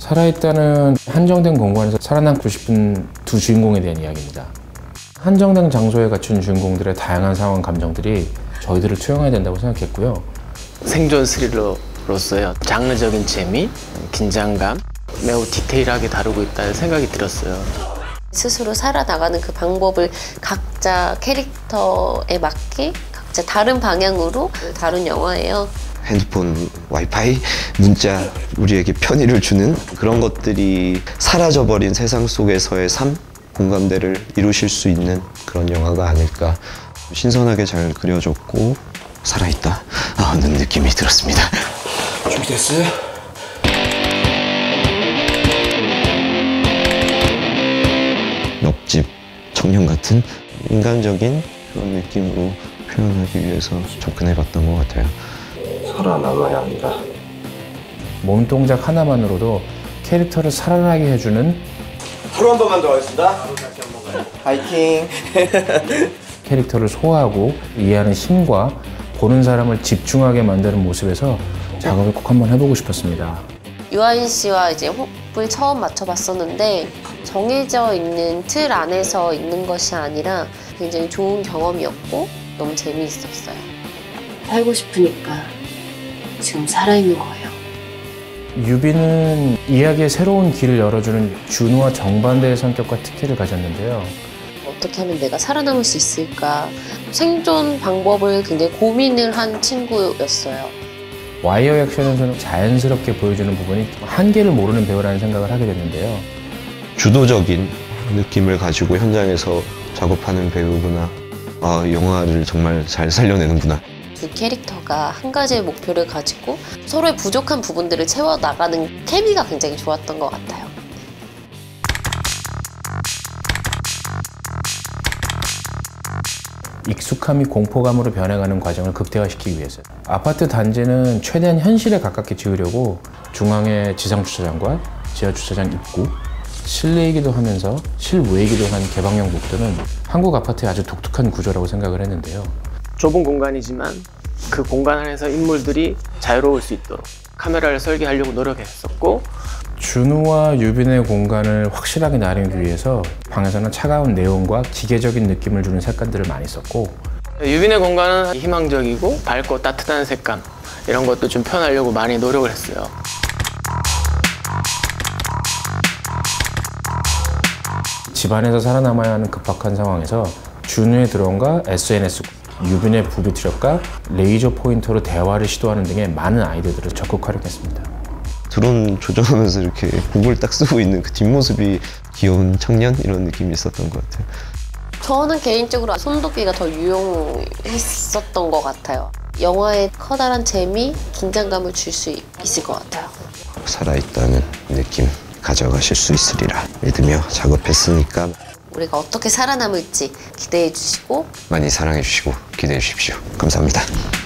살아있다는 한정된 공간에서 살아남고 싶은 두 주인공에 대한 이야기입니다. 한정된 장소에 갇힌 주인공들의 다양한 상황, 감정들이 저희들을 투영해야 된다고 생각했고요. 생존 스릴러로서요. 장르적인 재미, 긴장감, 매우 디테일하게 다루고 있다는 생각이 들었어요. 스스로 살아나가는 그 방법을 각자 캐릭터에 맞게 각자 다른 방향으로 다룬 영화예요. 핸드폰, 와이파이, 문자, 우리에게 편의를 주는 그런 것들이 사라져버린 세상 속에서의 삶, 공감대를 이루실 수 있는 그런 영화가 아닐까. 신선하게 잘 그려졌고 살아있다 하는 느낌이 들었습니다. 준비됐어요? 옆집 청년 같은 인간적인 그런 느낌으로 표현하기 위해서 접근해봤던 것 같아요. 살아남아야 합니다. 몸동작 하나만으로도 캐릭터를 살아나게 해주는 하루 한 번만 더 하겠습니다. 파이팅! 캐릭터를 소화하고 이해하는 힘과 보는 사람을 집중하게 만드는 모습에서 작업을 꼭 한번 해보고 싶었습니다. 유아인 씨와 이제 호흡을 처음 맞춰봤었는데 정해져 있는 틀 안에서 있는 것이 아니라 굉장히 좋은 경험이었고 너무 재미있었어요. 살고 싶으니까 지금 살아있는 거예요. 유비는 이야기의 새로운 길을 열어주는 준우와 정반대의 성격과 특기를 가졌는데요. 어떻게 하면 내가 살아남을 수 있을까? 생존 방법을 굉장히 고민을 한 친구였어요. 와이어 액션에서는 자연스럽게 보여주는 부분이 한계를 모르는 배우라는 생각을 하게 됐는데요. 주도적인 느낌을 가지고 현장에서 작업하는 배우구나. 아, 영화를 정말 잘 살려내는구나. 두 캐릭터가 한 가지의 목표를 가지고 서로의 부족한 부분들을 채워나가는 케미가 굉장히 좋았던 것 같아요. 익숙함이 공포감으로 변해가는 과정을 극대화시키기 위해서 아파트 단지는 최대한 현실에 가깝게 지으려고 중앙에 지상주차장과 지하주차장 입구, 실내이기도 하면서 실외이기도 한 개방형 복도는 한국 아파트의 아주 독특한 구조라고 생각을 했는데요. 좁은 공간이지만 그 공간 안에서 인물들이 자유로울 수 있도록 카메라를 설계하려고 노력했었고, 준우와 유빈의 공간을 확실하게 나누기 위해서 방에서는 차가운 네온과 기계적인 느낌을 주는 색감들을 많이 썼고, 유빈의 공간은 희망적이고 밝고 따뜻한 색감, 이런 것도 좀 표현하려고 많이 노력을 했어요. 집안에서 살아남아야 하는 급박한 상황에서 준우의 드론과 SNS, 유빈의 부비 트럭과 레이저 포인터로 대화를 시도하는 등의 많은 아이디어들을 적극 활용했습니다. 드론 조정하면서 이렇게 곡을 딱 쓰고 있는 그 뒷모습이 귀여운 청년? 이런 느낌이 있었던 것 같아요. 저는 개인적으로 손도끼가 더 유용했었던 것 같아요. 영화에 커다란 재미, 긴장감을 줄 수 있을 것 같아요. 살아있다는 느낌 가져가실 수 있으리라 믿으며 작업했으니까 우리가 어떻게 살아남을지 기대해 주시고 많이 사랑해 주시고 기대해 주십시오. 감사합니다.